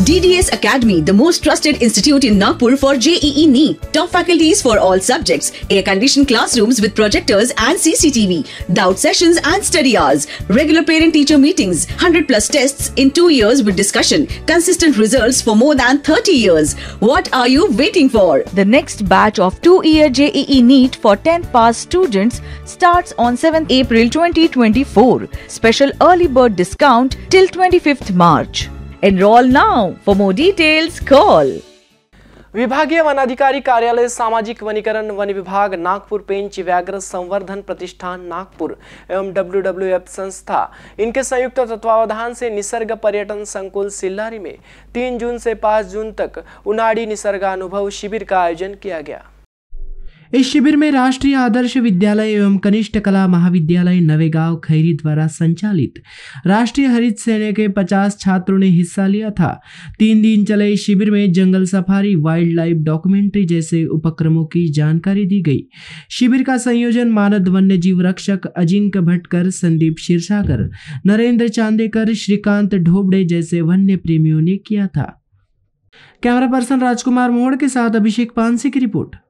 DDS Academy, the most trusted institute in Nagpur for JEE NEET. Top faculties for all subjects. Air-conditioned classrooms with projectors and CCTV. Doubt sessions and study hours. Regular parent-teacher meetings. 100+ tests in 2 years with discussion. Consistent results for more than 30 years. What are you waiting for? The next batch of 2-year JEE NEET for 10th pass students starts on 7th April 2024. Special early bird discount till 25th March. Enroll now. For more details, call. विभागीय वनाधिकारी कार्यालय, सामाजिक वनीकरण, one विभाग नागपुर, पेंच व्याघ्र संवर्धन प्रतिष्ठान नागपुर एवं WWF संस्था इनके संयुक्त तत्वावधान से निसर्ग पर्यटन संकुल सिल्लारी में 3 जून से 5 जून तक उनाड़ी निसर्गानुभव शिविर का आयोजन किया गया। इस शिविर में राष्ट्रीय आदर्श विद्यालय एवं कनिष्ठ कला महाविद्यालय नवेगांव खैरी द्वारा संचालित राष्ट्रीय हरित सेना के 50 छात्रों ने हिस्सा लिया था। 3 दिन चले इस शिविर में जंगल सफारी, वाइल्ड लाइफ डॉक्यूमेंट्री जैसे उपक्रमों की जानकारी दी गई। शिविर का संयोजन मानद वन्य जीव रक्षक अजिंक्य भटकर, संदीप क्षीरसागर, नरेंद्र चांदेकर, श्रीकांत ढोबड़े जैसे वन्य प्रेमियों ने किया था। कैमरा पर्सन राजकुमार मोड़ के साथ अभिषेक पानसी की रिपोर्ट।